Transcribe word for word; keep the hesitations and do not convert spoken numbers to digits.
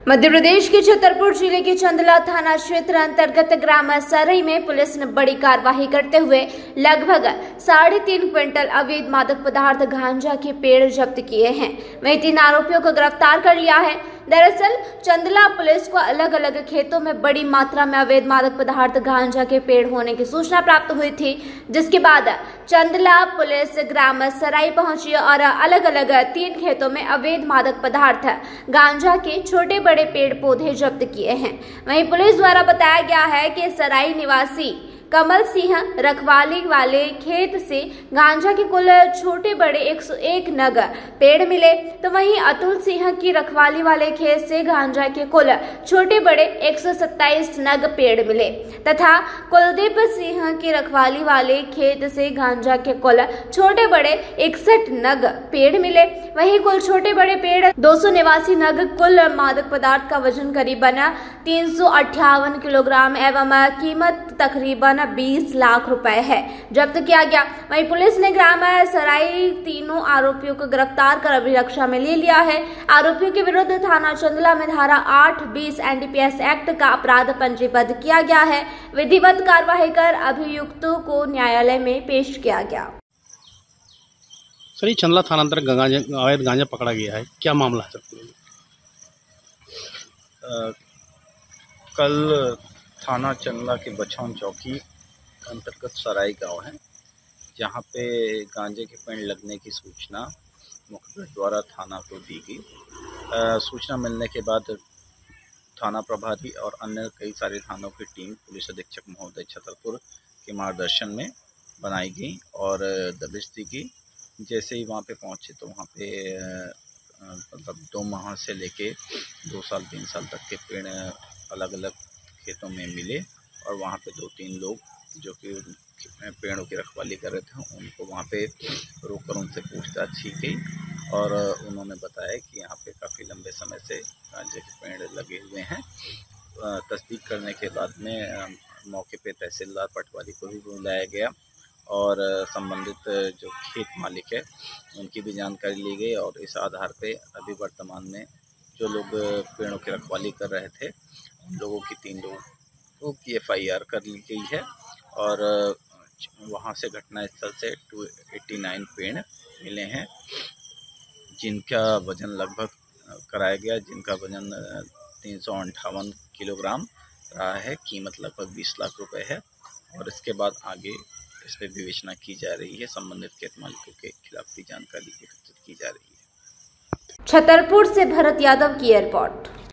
मध्य प्रदेश के छतरपुर जिले के चंदला थाना क्षेत्र अंतर्गत ग्राम सरई में पुलिस ने बड़ी कार्रवाई करते हुए लगभग साढ़े तीन क्विंटल अवैध मादक पदार्थ गांजा के पेड़ जब्त किए हैं। वहीं तीन आरोपियों को गिरफ्तार कर लिया है। दरअसल चंदला पुलिस को अलग अलग खेतों में बड़ी मात्रा में अवैध मादक पदार्थ गांजा के पेड़ होने की सूचना प्राप्त हुई थी, जिसके बाद चंदला पुलिस ग्राम सराई पहुंची और अलग अलग तीन खेतों में अवैध मादक पदार्थ गांजा के छोटे बड़े पेड़ पौधे जब्त किए हैं। वहीं पुलिस द्वारा बताया गया है कि सराई निवासी कमल सिंह रखवाली वाले खेत से गांजा के कुल छोटे बड़े एक सौ एक नग पेड़ मिले, तो वहीं अतुल सिंह की रखवाली वाले खेत से गांजा के कुल छोटे बड़े एक सौ सत्ताईस नग पेड़ मिले तथा कुलदीप सिंह की रखवाली वाले खेत से गांजा के कुल छोटे बड़े इकसठ नग पेड़ मिले। वहीं कुल छोटे बड़े पेड़ दो सौ निवासी नग कुल मादक पदार्थ का वजन करीबन तीन सौ अट्ठावन किलोग्राम एवं कीमत तकरीबन बीस लाख रुपए है जब्त किया गया। वहीं पुलिस ने ग्राम सराई तीनों आरोपियों को गिरफ्तार कर अभिरक्षा में ले लिया है। आरोपियों के विरुद्ध थाना चंदला में धारा आठ बीस एनडीपीएस एक्ट का अपराध पंजीबद्ध किया गया है। विधिवत कार्रवाई कर अभियुक्तों को न्यायालय में पेश किया गया। सर, ये चंदला थाना अंतर्गत अवैध गांजा पकड़ा गया है, क्या मामला है सर? कल थाना चंदला के बछौन चौकी अंतर्गत सराई गांव है, जहां पे गांजे के पेड़ लगने की सूचना मुखबिर द्वारा थाना को दी गई। सूचना मिलने के बाद थाना प्रभारी और अन्य कई सारे थानों की टीम पुलिस अधीक्षक महोदय छतरपुर के मार्गदर्शन में बनाई गई और दबिश दी गई। जैसे ही वहां पे पहुंचे तो वहां पे मतलब दो माह से लेके दो साल तीन साल तक के पेड़ अलग अलग खेतों में मिले और वहाँ पे दो तीन लोग जो कि पेड़ों की रखवाली कर रहे थे, उनको वहाँ पे रोककर उनसे पूछताछ की गई और उन्होंने बताया कि यहाँ पे काफ़ी लंबे समय से गांजे के पेड़ लगे हुए हैं। तस्दीक करने के बाद में मौके पे तहसीलदार पटवारी को भी बुलाया गया और संबंधित जो खेत मालिक है उनकी भी जानकारी ली गई और इस आधार पे अभी वर्तमान में जो लोग पेड़ों की रखवाली कर रहे थे उन लोगों की तीन लोगों की एफ आई आर कर ली गई है और वहाँ से घटनास्थल से दो सौ नवासी पेड़ मिले हैं, जिनका वजन लगभग कराया गया जिनका वजन तीन सौ अंठावन किलोग्राम रहा है। कीमत लगभग बीस लाख रुपए है और इसके बाद आगे इस पर विवेचना की जा रही है। संबंधित खेत मालिकों के खिलाफ भी जानकारी एकत्रित की जा रही है। छतरपुर से भरत यादव की रिपोर्ट।